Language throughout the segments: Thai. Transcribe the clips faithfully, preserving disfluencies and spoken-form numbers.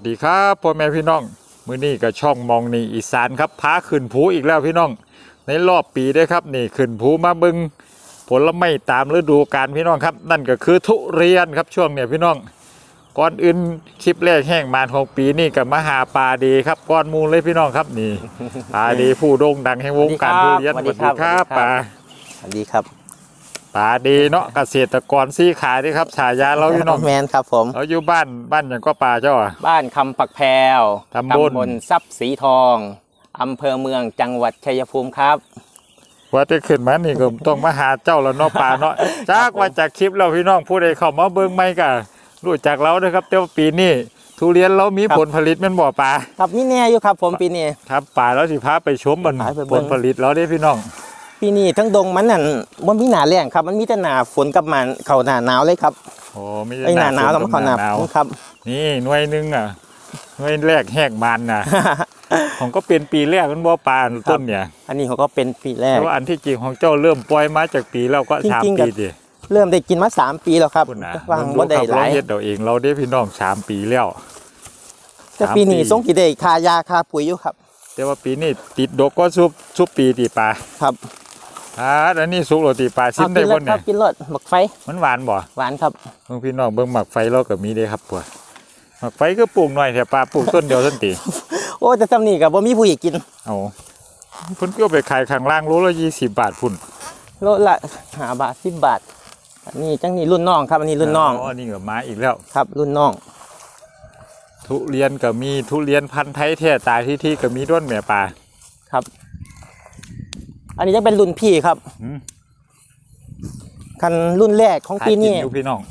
ดีครับพ่อแม่พี่น้องมื้อนี้ก็ช่องมองนี่อีสานครับพาขึ้นภูอีกแล้วพี่น้องในรอบปีได้ครับนี่ขึ้นภูมาบึงผลไม้ตามฤดูกาลพี่น้องครับนั่นก็คือทุเรียนครับช่วงเนี่ยพี่น้องก่อนอื่นคลิปแรกแห้งมานของปีนี่กับมหาปลาดีครับก้อนมูลเลยพี่น้องครับนี่ปลาดีผู้โด่งดังแห่งวงการทุเรียนสวัสดีครับปลาสวัสดีครับปลาดีเนาะเกษตรกรซี่ขายด้วยครับฉายาเราพี่น้องแมนครับผมเราอยู่บ้านบ้านอย่างก็ปลาเจ้าอ่ะบ้านคำปักแพรวตำบลทรัพย์สีทองอำเภอเมืองจังหวัดชัยภูมิครับว่าจะขึ้นมานี่ก็ต้องมาหาเจ้าแล้วเนาะปลาเนาะจากว่าจากคลิปเราพี่น้องผู้ใดเข้ามาเบิ่งไม่ก็รู้จักเราด้วยครับแต่ว่าปีนี้ทุเรียนเรามีผลผลิตมันบ่ปลาครับมีแน่อยู่ครับผมปีนี้ครับปลาแล้วสิพาไปชมมันผลผลิตเราได้พี่น้องปีนี้ทั้งดงมันนั่นมันมีหนาแรงครับมันมีแต่หนาฝนกับมันเข่าหนาหนาวเลยครับโอ้ไม่ใช่หนาหนาวแล้วมันเข่าหนาครับนี่หน่วยนึงอ่ะหน่วยแรกแหกมันน่ะผมก็เป็นปีแรกมันบ่ปลาต้นเนี่ยอันนี้เขาก็เป็นปีแรกแต่ว่าอันที่จริงของเจ้าเริ่มปล่อยมาจากปีแล้วก็สามปีดิเริ่มได้กินมาสามปีแล้วครับวางบ่ได้หลายเราเฮ็ดเราเองเราได้พี่น้องสามปีแล้วแต่ปีนี้ส่งกี่ได้ค่ายาค่าปุ๋ยอยู่ครับแต่ว่าปีนี้ติดดกก็ซุบซุบปีตีปลาครับอ่าอันนี้สุกโรตีปลาซิมได้บ่เนี่ยกินรสหมักไฟมันหวานบ่หวานครับเบิ่งพี่น้องเบิ่งหมักไฟเราก็มีได้ครับปัวหมักไฟก็ปลูกหน่อยแต่ปลาปลูกต้นเดียวต้นตีโอ้แต่ทำนี่ก็บ่มีผู้อยากกินเอาเพิ่นก็ไปขายข้างล่างโลละยี่สิบบาทพุ่นโลละห้าบาทสิบบาทอันนี้จังนี่รุ่นน้องครับอันนี้รุ่นน้องอ๋อนี่ก็มาอีกแล้วครับรุ่นน้องทุเรียนก็มีทุเรียนพันธุ์ไทยแท้ตายที่ที่ก็มีด้วนแม่ปลาครับอันนี้จะเป็นรุ่นพี่ครับคันรุ่นแรกของปีนี้พี่น้อง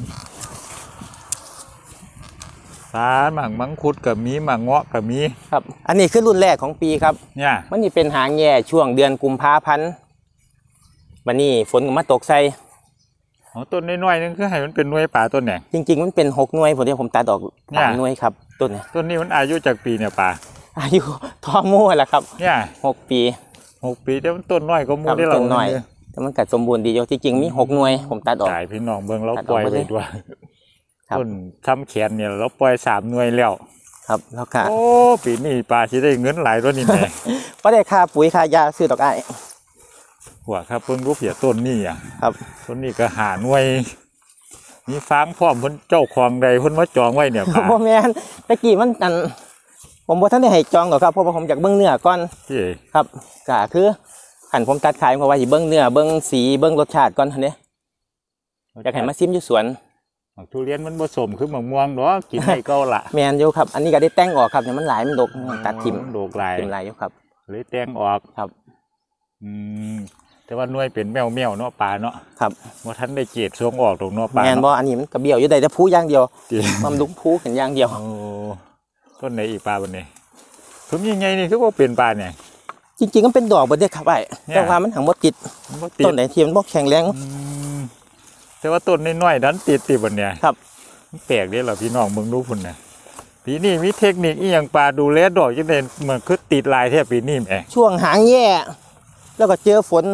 สาหมังมังคุดกับมีหมังเงาะกับมีครับอันนี้คือรุ่นแรกของปีครับเนี่ยมันนี่เป็นหางแย่ช่วงเดือนกุมภาพันธ์วันนี้ฝนก็มาตกใส่อ๋อต้นน้อยๆนึงคือให้มันเป็นหน่วยป่าต้นเนี่ยจริงๆมันเป็นหกหน่วยผมที่ผมตัดออกสามหน่วยครับต้นนี้ต้นนี้มันอายุจากปีเนี่ยป่าอายุทอโม่แหละครับเนี่ยหกปีหกปีแต่มันต้นน้อยก็มูได้เราต้นน้อยแต่มันกัดสมบูรณ์ดีอยู่ที่จริงมีหกหน่วยผมตัดออกจ่ายพี่น้องเบิ่งเราปล่อยไปด้วยต้นทำแขนเนี่ยเราปล่อยสามหน่วยแล้วครับแล้วค่ะโอ้ปีนี้ปลาที่ได้เงินหลายตัวนี่แม่ก็ได้ค่าปุ๋ยค่ายาซื้อดอกไอ้หัวครับเพิ่งรู้เผียต้นนี่อ่ะครับต้นนี้ก็หาหน่วยมีฟางพร้อมเพิ่นเจ้าของใดเพิ่นมาจองไว้เนี่ยพ่อแม่ตะกี้มันอันผมบอกท่านได้ให้จองหรอกครับเพราะว่าผมอยากเบิ้งเนื้อก่อนครับก็คือขันผมตัดขายเพราะว่าสิเบิ้งเนื้อเบิ้งสีเบิ้งรสชาติก่อนท่านเนี่ยอยากให้มาซิมอยู่สวนทุเรียนมันผสมคือมะม่วงเนาะกินให้เก่าละแมนอยู่ครับอันนี้ก็ได้แต่งออกครับเนี่ยมันหลายมันดกตัดทิมดกหลายทิมหลายอยู่ครับเลยแต่งออกครับอืมแต่ว่าหน่วยเป็นแมวแมวเนาะปลาเนาะครับว่าท่านได้เกตทรงออกตรงเนาะปลาแมนบ่อันนี้มันกระเบี้ยวอยู่ได้แต่พูอย่างเดียวมันลุกพูกันอย่างเดียวโอ้ต้นไหนอีกปลาบนนี้ผมยังไงนี่คือว่าเป็นปลาเนี่ยจริงๆก็เป็นดอกบนเด็กครับไอ้แต่ว่ามันหางมดติดต้นไหนที่มันบ่แข็งแรงแต่ว่าต้นน้อยๆดันติดติดบนเนี่ยครับแปลกเด้อเหรอพี่น้องเมืองรู้พุ่นเนี่ยปีนี้มีเทคนิคอีอย่างปลาดูแลดอกยังไงเหมือนคือติดลายแทบปีนี้แหมช่วงหางแย่แล้วก็เจอฝน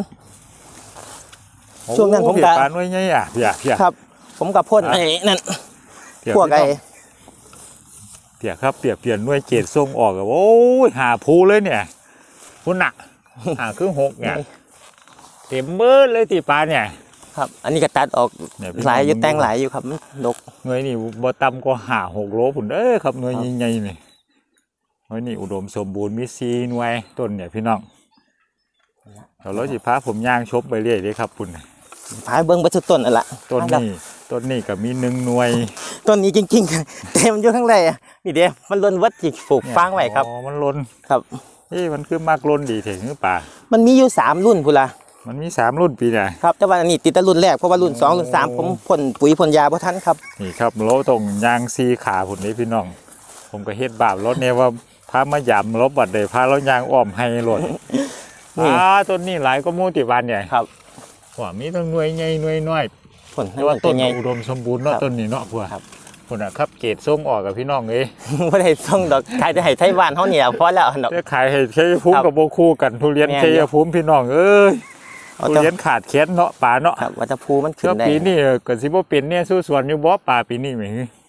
ช่วงนั้นผมกับปลาหน่วยใหญ่อ่ะพี่อ่ะพี่อ่ะครับผมกับพ่นไอ้นั่นพวกไอ้เปียกครับเปียกเปลี่ยนหน่วยเกตส่งออกโอ้ยหาภูเลยเนี่ยพุ่นหนักหาครึ่งหกเนี่ยเต็มเบิดเลยตีปลาเนี่ยครับอันนี้ก็ตัดออกหลายอยู่แต่งหลายอยู่ครับดกหน่วยนี่บ่ต่ำก็หาหกโลพุ่นเด้อครับหน่วยใหญ่ๆนี่หน่วยนี่อุดมสมบูรณ์มีซีหน่วยต้นเนี่ยพี่น้องเราล้อจีพาผมย่างชบไปเรื่อยเลยครับพุ่นพายเบิ้งไปสุดต้นนั่นแหละต้นนี้ต้นนี้ก็มีหนึ่งหน่วยต้นนี้จริงๆเต็มอยู่ข้างในนี่เดียวมันล้นวัดจิกปลูกฟางไว้ครับอ๋อมันล้นครับเอ้มันคือมากล้นดีถึงหรือเปล่ามันมีอยู่สามรุ่นพุ่นละมันมีสามรุ่นปีเนี่ยครับแต่ว่าอันนี้ติดแต่รุ่นแรกเพราะว่ารุ่นสองรุ่นสามผมพ่นปุ๋ยพ่นยาเพราะท่านครับนี่ครับเราตรงยางซีขาผุนนี้พี่น้องผมก็เฮ็ดบาปรถเนี่ยว่าพามาหยำรถบัดเลยพาเรายางอ้อมให้รถอ่าต้นนี้หลายก็มูติวันใหญ่ครับว่ามีต้นหน่วยใหญ่หน่วยน้อยผลแต่ว่าต้นอุดมสมบูรณ์เนาะต้นนี้เนาะพวกครับผลนะครับเกตส่งออกกับพี่น้องเลยไม่ได้ส่งดอกขายได้ให้ไทยบ้านเขาเนี่ยพอแล้วดอกขายให้ชัยภูมิกับโบคู่กันทุเรียนชัยภูมิพี่น้องเอ้ยทุเรียนขาดแค้นเนาะป่าเนาะวัตถุมันขึ้นได้ปีนี้ก็สิบ่เป็นเนี่ยสู้สวนอยู่บ่ป่าปีนี้ไหม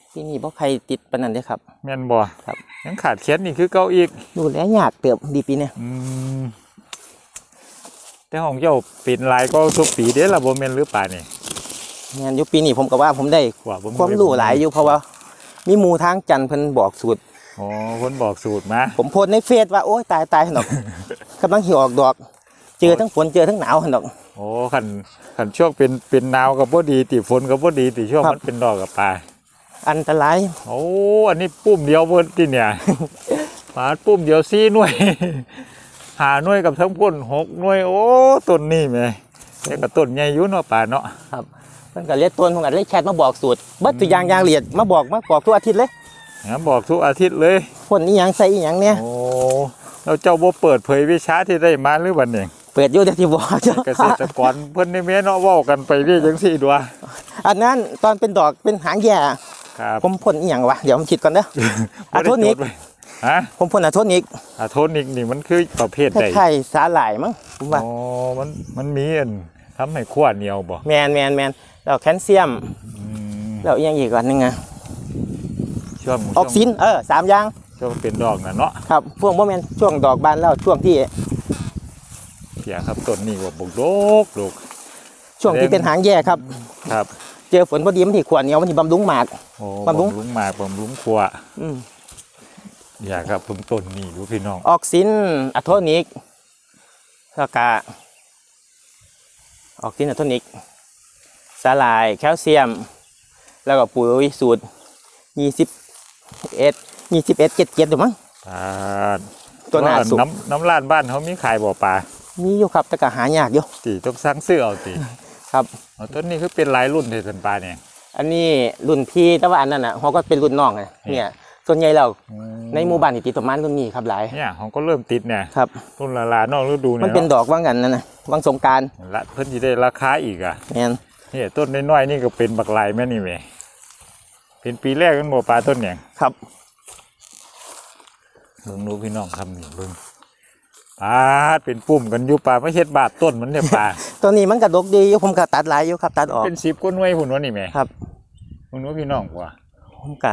ปีนี้บ่ใครติดปานนั้นเด้อครับแม่นบ่ครับยังขาดแคลนนี่คือเก่าอีกดูแลยากเติบดีปีเนี้ยอืมแต่ของเจ้าเป็นลายก็ทุกปีเด้ล่ะบ่แม่นหรือป่านี่งานอยู่ปีนี้ผมก็ว่าผมได้ว่าบ่ความรู้หลายอยู่เพราะว่ามีหมู่ทางจันทร์เพิ่นบอกสูตรอ๋อเพิ่นบอกสูตรมาผมโพสต์ในเฟซว่าโอ๊ยตายตายหั่นดอก กำลังหิวออกดอก เจอทั้งฝนเจอทั้งหนาวหั่นดอกโอ้คันคันช่วงเป็นเป็นหนาวก็บ่ดีติฝนก็บ่ดีติช่วงครับมันเป็นดอกกับป่าอันตรายโอ้อันนี้ปุ้มเดียวเบิ่นติเนี่ย ปาดปุ้มเดียวสี่หน่วย หาหน่วยกับทั้งพ่นหกหน่วยโอ้ต้นนี่แม่แต่ก็ต้นใหญ่อยู่เนาะป่าเนาะครับเพิ่นก็เรียกต้นผมก็เลยแชทมาบอกสูตรเบิดทุกอย่างอย่างละเอียดมาบอกมาบอกทุกอาทิตย์เลยนะบอกทุกอาทิตย์เลยพ่นอีหยังใส่อีหยังเนี่ยโอ้แล้วเจ้าบ่เปิดเผยวิชาที่ได้มาหรือบัดนี้เปิดอยู่เดี๋ยวที่บอกเจ้าเกษตรกรเพิ่นนี่แม่เนาะเว้ากันไปเรื่อยจังซี่ดัวอันนั้นตอนเป็นดอกเป็นหางแย่ครับผมพ่นอีหยังวะเดี๋ยวผมคิดก่อนเด้อ อะโทนิกบ่ได้จดไว้ฮะผมพ่นอะโทนิกอะโทนิกนี่มันคือประเภทคใดล้ายๆสาหร่ายมั้งผมว่าอ๋อมันมันมีอันทำให้ขั้วเหนียวบ่แมนแมนแมนแล้วแคลเซียมอืมแล้วอีกอย่างอีกอันหนึงอะช่วงออกซินเออสามอย่างช่วงเป็นดอกน่ะเนาะครับพวกโมเมนช่วงดอกบานแล้วช่วงที่เพียครับต้นนี้ว่าบกโดกโดกช่วงที่เป็นหางแย่ครับครับเจอฝนพอดีมันที่ขวดเหนียวมันที่บำรุงหมากโอ้บำรุงบำรุงหมากบำรุงขั้วอืมอยากครับเพิ่งต้นนี่ดูพี่น้องออกซินอะโทนิกแล้วก็ออกซินอะโทนิกสาหร่ายแคลเซียม แล้วก็ปุ๋ยสูตรยี่สิบเอ็ดยี่สิบเอ็ดเจ็ดเจ็ดหรือมั้งปาดตัวหน้าสุกน้ำน้ำร้านบ้านเขามีขายบ่อปลามีอยู่ครับแต่ก็หายากอยู่ตีต้องสั่งซื้อเอาตีครับเอาต้นนี้คือเป็นหลายรุ่นเทสันปลาเนี่ยอันนี้รุ่นพี่แต่ว่าอันนั้นอ่ะเขาก็เป็นรุ่นน้องไงเนี่ยส่วนใหญ่เราในหมู่บ้านที่ติดต้นไม้รุ่นนี้ครับหลายเนี่ยเขาก็เริ่มติดเนี่ยครับรุ่นละลานอกฤดูมัเนี่นยเป็นเนาะดอกว่างกันนั่นนะว่างสงกรารละเพิ่นจะได้ราคาอีกอ่ะเนี่ยเนี่ยต้นน้อยๆนี่ก็เป็นบักลายแม่นี่แหม่เป็นปีแรกกันบ่ปลาต้นเนี่ยครับเบิ่งดูพี่น้องคำนี่เบิ่งปลาดเป็นปุ่มกันอยู่ปลาไม่เฮ็ดบาดต้นมันเนี่ยปลาตัวนี้มันกระดกดีอยู่ผมก็ตัดหลายอยู่ครับตัดออกเป็นสิบก้นไว้หุ่นวะนี่แหม่ครับหุ่นวะพี่น้องกว่าผมก็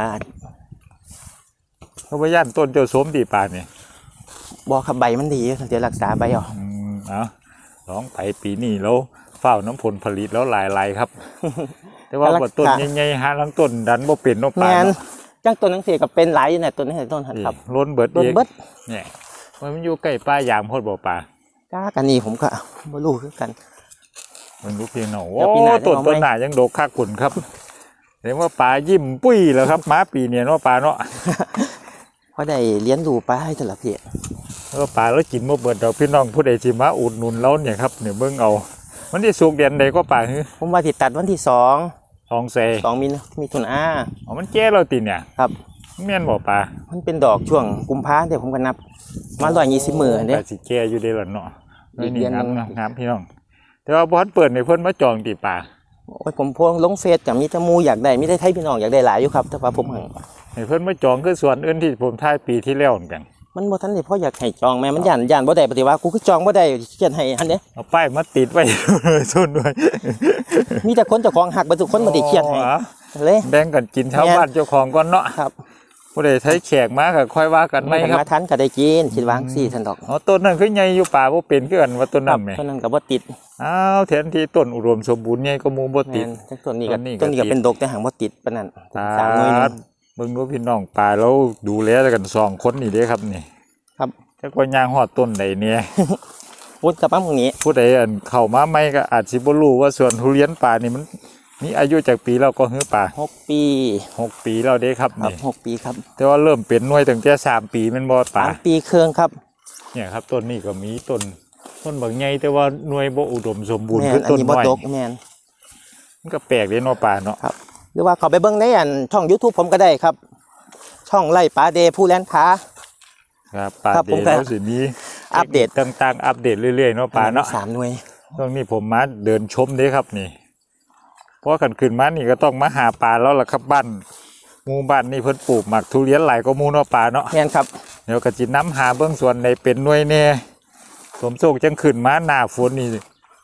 เขาไปย่านต้นเจ้าสมตีปลาเนี่ยบอกครับใบมันดีเดี๋ยวรักษาใบออกอืมเอาร้องไปปีนี้แล้วเฝ้าน้ำผลผลิตแล้วหลายๆครับ แต่ว่าบ่ต้นใหญ่ๆหาลังต้นดันบ่เป็นเนาะปแมลาน เนาะจังต้นนังเสียกับเป็นหลายอยู่เนี่ยต้นนี้ต้นหันครับล้นเบิดต้นอีกเบิดเนี่ยมันอยู่ใกล้ป้ายางโพดบ่ปลาก้ากันนี่ผมก็บ่รู้คือกันมันรู้เพียงเนาะเดี๋โอ้ยวปีหน้าจะต้นเอาไหมต้นหน้ายังโดกคักขุนครับเรียกว่าปลายิ้มปุ้ยแล้วครับม้าปีเนี่ยเนาะปลาเนาะเพราะได้เลี้ยงดูปลาให้ตลอดพี่แล้วปลาแล้วกินบ่เบิดดอกพี่น้องผู้ใดสิมาอุดหนุนเราเนี่ยครับเนี่ยเบิ่งเอามันที่สุกเดือนใดก็ปลาฮือผมว่าติดตัดวันที่สองทองเซสองมีนามีทุนอาอ๋อมันแก่เราติเนี่ยครับแม่นบ่ปลามันเป็นดอกช่วงกุมภาเดี๋ยวผมก็นับมาร้อยยี่สิบมือเด้ปลาสิแก่อยู่เด้ล่ะเนาะอีกนี่เดือนหนึ่งามงงามพี่น้อง แต่ว่าบ่ทันเปิดในเพิ่นมาจองติปลาโอ้ยผมพวงลงเฟซกับมีแตะมูอยากได้มีได้ไทยพี่น้องอยากได้หลายอยู่ครับแต่ว่าผมหังให้เพิ่นมาจองคือส่วนอื่นที่ผมถ่ายปีที่แล้วเหมือนกันมันบ่ทันได้เพราะอยากให้จองแม่มันย่านย่านบ่ได้ปฏิว่ากูคือจองบ่ได้เขียนให้อันเนี้ยเอาป้ายมาติดไว้ ส่วนด้วยมีแต่คนเจ้าของหักบ่ทุกคนบ่ได้เขียนให้อ๋อเลยแบ่งกันกินชาวบ้านเจ้าของก่อนเนาะครับผู้ใดใช้แขกมาก็ค่อยว่ากันไหมไม่ครับมาทันก็ได้กินคิดวางสี่ทันดอกอ๋อต้นนั้นคือใหญ่อยู่ป่าบ่เป็นคือกันว่าต้นครันั้บนแหมเท่านั้นก็บ่ติดอ้าวแทนที่ต้นอุดมสมบูรณ์ใหญ่ก็หมู่บ่ติแม่ดนจังต้นนี้ก็ต้นนี้ก็ต้นนี้ก็ติดเป็นดกแต่หางบ่ติดปานนั้นตาสามหน่วยหนึงเบิ่งดูพี่น้องป่าแล้วดูแลกันสองคนนี่เด้ครับนี่ครับจักว่าย่างฮอดต้นใดเนี่ยพุดกับปั๊มตรงนี้ผู้ใดอันเข้ามาใหม่ก็อาจสิบ่รู้ว่าสวนทุเรียนป่านี่มันมีอายุจากปีแล้วก็ฮื้อป่าหกปีหกปีแล้วเด้ครับครับนี่หกปีครับแต่ว่าเริ่มเป็นหน่วยตั้งแต่สามปีแมันบ่ป่าสามปีเครื่องครับเนี่ยครับต้นนี้ก็มีต้นต้นบางใหญ่แต่ว่าหน่วยบ่อุดมสมบูรณ์แม่คืนออันต้นนี้บ่น้อยดกแม่นมันก็แปลกเด้เนาะป่าเนาะหรือว่าเขาไปเบิ่งในอันช่อง YouTube ผมก็ได้ครับ ช่องไล่ปลาเดผู้แลนค้าครับป่าครับเดผมก็แล้วสิมีอัปเดตต่างๆอัปเดตเรื่อยๆเนาะป่าเนาะสามหน่วยตรงนี้ผมมาเดินชมเด้ครับนี่เพราะขันขึ้นมานี่ก็ต้องมาหาปลาแล้วล่ะครับบ้านหมู่บ้านนี่เพิ่นปลูกหมักทุเรียนหลายก็หมู่เนาะป่าเนาะแม่นครับเดี๋ยวก็จิน้ำหาเบื้องส่วนในเป็นหน่วยแน่สมโชคจังขึ้นมาหน้าฝนนี่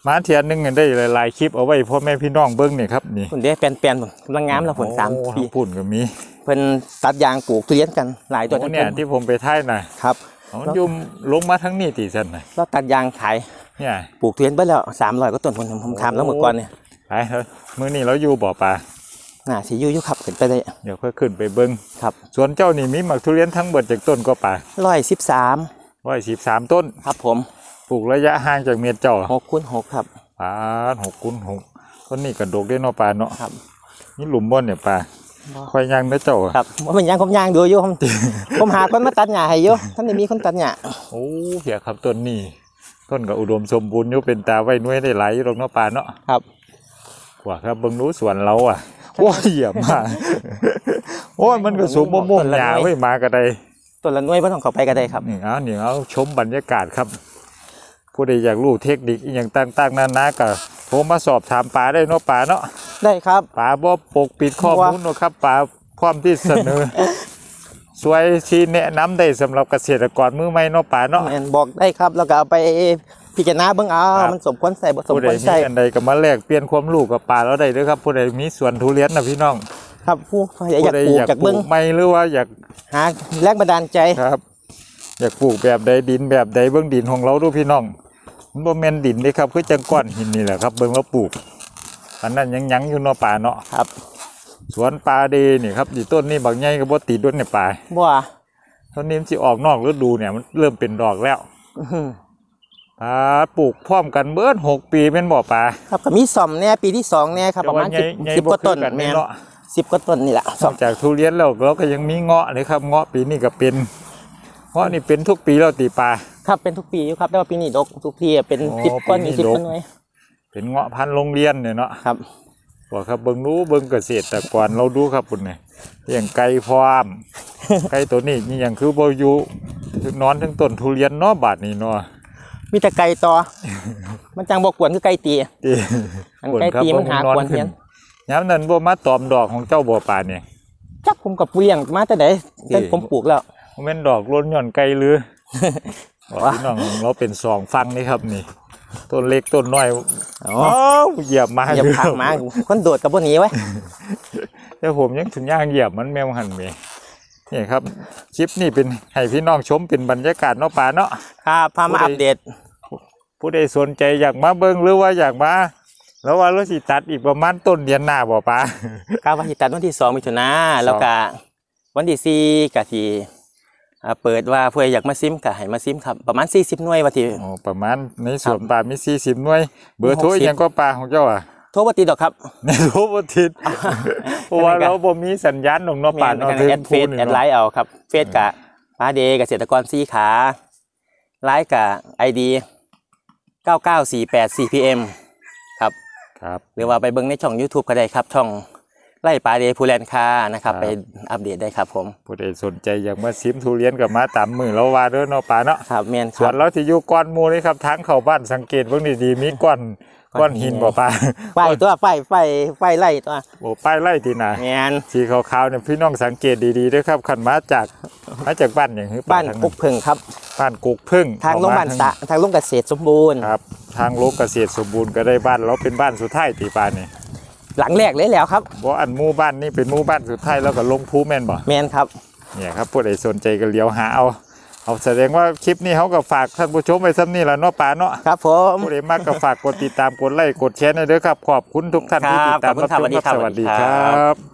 มาเทียนหนึงกันได้หลายๆคลิปเอาไว้พ่อแม่พี่น้องเบิ้งนี่ครับนี่ผลเด้แปลนแปลนกำลังงามแล้วผลสามโอ้ปีปุ่นก็มีเพิ่นตัดยางปลูกทุเรียนกันหลายตัวโอ้เนี่ยที่ผมไปท่ายน่ะครับมันยุ่มลงมาทั้งนี้ตีสันน่ะแล้วตัดยางขายเนี่ยปลูกทุเรียนไปแล้วสามร้อยก็ต้นผมผมทำแล้วเมื่อก่อนเนี่ยไปเถอะมื้อนี้เราอยู่บ่อปลาน่าสิอยู่อยู่ครับขึ้นไปได้เดี๋ยวค่อยขึ้นไปเบิ้งครับสวนเจ้านี่มีหมักทุเรียนทั้งเบิดจากต้นก็ป่าร้อยสิบสามร้อยสิบสามต้นครับผมปลูกระยะห่างจากเมียเจ้าหกคูณหกครับปลาหกคูณหกต้นนี้กระดกได้เนาะปลาเนาะครับนี่หลุมบ่อนเนี่ยปลาควายยางเด้อเจ้าครับว่าเป็นยางผมยางดูอยู่ผม ผมหาคนมาตัดหญ้าให้อยู่ท่านได้มีคนตัดหญ้าโอ้เหี้ยครับต้นนี้ต้นก็อุดมสมบูรณ์อยู่เป็นตาไว้หน่วยได้หลายอยู่หรอกเนาะปลาเนาะครับกว่าครับเบิ่งรู้สวนเราอ่ะโอ้ยเหี้ยมาก โอ้ยมันก็สูงบ่ม่วงหญ้าไว้มากระไดต้นละหน่วยบ่ต้องเข้าไปก็ได้ครับนี่เอานี่เอาชมบรรยากาศครับ ผู้ใดอยากรู้เทคนิคอหย่างต่างๆนานาก็โทรมาสอบถามปลาได้เนาะปลาเนาะได้ครับปลาบ่ปกปิดข้อมูลเนาะครับปลาพร้อมที่เสนอ สวยชี้แนะนำได้สำหรับเกษตรกรมือใหม่เนาะปลาเนาะแม่นบอกได้ครับแล้วก็เอาไปพิจารณาเบิ่งเอาครับมันสมควรใส่บ่สมผู้คใดวรมีใส่อันใดก็มาแลกเปลี่ยนความรู้กับปลาเราได้เด้อครับผู้ใดมีสวนทุเรียนนะพี่น้องครับผู้อยากผู้ใดปลูกอยากจากปลูเบิ่งกใหม่หรือว่าอยากหาแรงบันดาลใจครับ อยากปลูกแบบใดดินแบบใดเบิ่งดินของเราดูพี่น้องมันบ่แม่นดินเด้ครับคือจังก้อนหินนี่แหละครับเบิ่งเราปลูกอันนั้นยังยังอยู่เนาะปลาเนาะครับสวนปลาเดนี่ครับดีต้นนี้บางใหญ่ก็บ่ติดด้วยเนี่ยปลาบัวต้นนี้มันสิออกนอกฤดูเนี่ยมันเริ่มเป็นดอกแล้วอื้อหือปลาปลูกพร้อมกันเบิดหกปีเป็นบ่อปลาครับก็มีซ่อมแน่ปีที่สองแน่ครับประมาณแต่สิบใหญ่สิบบ่กว่าต้นคือกันแม่นเนาะสิบกว่าต้นนี่แหละนซ่ออมกจากทุเรียนแล้วเราก็ยังมีเงาะเลยครับเงาะปีนี้ก็เป็นเงาะนี่เป็นทุกปีแล้วตีปลาครับเป็นทุกปีอยู่ครับแต่ว่าปีนี้ดกทุกปีเป็นอ๋อสิบก้อนปีนี้มีสิบดกก้อนไว้เป็นเงาะพันธุ์โรงเรียนเนี่ยเนาะครับบอกครับเบิ่งรู้เบิ่งเกษตรกรเราดูครับคุณเนี่ยอย่างไก่ฟาร์ม ไก่ตัวนี้นี่อย่างคือบ่อยู่นอนทั้งต้นทุเรียนเนาะบาดนี้เนาะมีแต่ไก่ต่อ มันจังบ่กวนคือไก่ตีตีอันไก่ตีมันหากวนเพี้ยนย้ำนั้นบ่มาตอมดอกของเจ้าบ่อปลาเนี่ยจักผมกับเลี้ยงมาแต่ไหนเอ๊ะแต่ผมปลูกแล้วบ่แม่นดอกล้นย่อนไก่หรือ ว่าพี่น้องเราเป็นสองฟังนี่ครับนี่ ต้นเล็กต้นน้อยอ๋ออ้าวเหยียบมาอย่าพักมาคนโดดกับพวกนี้ไว้แต่ผมยังถึงย่างเหยียบมันแมวหันเมนี่ครับคลิปนี้เป็นให้พี่น้องชมเป็นบรรยากาศเนาะป่าเนาะครับพามาอัปเดตผู้ใดสนใจอยากมาเบิ้งหรือว่าอยากมาแล้วว่าเราสิตัดอีกประมาณต้นเดือนหน้าบ่ป่าครับวันที่ตัดวันที่สองมิถุนาแล้วก็วันที่สี่กะทีอ่าเปิดว่าผู้ใดอยากมาซิมกะให้มาซิมครับประมาณสี่สิบหน่วยวันที่อ๋อประมาณในสวนป่ามีสี่สิบหน่วย เบอร์โทรหกสิบยังก็ป่าของเจ้าอ่ะโทรปฏิดอกครับในโทรบ่ติดเพราะว่าเราบ่มีสัญญาณของเนาะป่าแม่เนาะนแอดเฟซนี่แอดเนาะไลน์เอาครับเฟซกะปาเดเกษตรกรซีขาไลน์กะไอดีเก้าเก้าสี่แปดสี่พีเอ็มครับครับหรือว่าไปเบิ่งในช่อง YouTube ก็ได้ครับ ช่องไล่ปาเดพูแลนคานะครับครับไปอัปเดตได้ครับผมผู้ใดสนใจอยากมาซิมทุเรียนกับมาตามมือเราว่าเด้อเนาะป่าเนาะครับแมนคส่วรันบเราที่อยู่ก้อนหมูนี่ครับทางเข้าบ้านสังเกตเบิ่งดีๆมีก้อนก้ก้ออน นหิหินนบ่ป่าไฟตัวไฟไฟไฟไล่ตัวโอ้ป้ายไล่ตีน่ะแมนสีขาวๆเนี่ยพี่น้องสังเกตดีๆด้วยครับขันมาจากมาจากบ้านอย่างคือบ้านทงกุกเพิ่งครับบ้านกุกพึ่งทางโรงพยาบาลออกมสะทางโรงเกษตรสมบูรณ์ครับ ทางโลกเกษตรสมบูรณ์ก็ได้บ้านเราเป็นบ้านสุดท้ายตีปานนี่หลังแรกเลยแล้วครับบ่อันหมู่บ้านนี่เป็นหมู่บ้านสุดท้ายแล้วก็ลงภูแม่นบ่แมนครับเนี่ยครับผู้ใดสนใจก็เลี้ยวหาเอาเอาแสดงว่าคลิปนี้เขาก็ฝากท่านผู้ชมไว้ซ้ำนี่แหละเนาะป่าเนาะครับผมผู้ใดมากก็ฝากกดติดตามกดไลค์กดแชร์หน่อยเด้อครับขอบคุณทุกท่านที่คติรับดตามขอบคุณครับรับชมสวัสดีครับสวัสดีครับ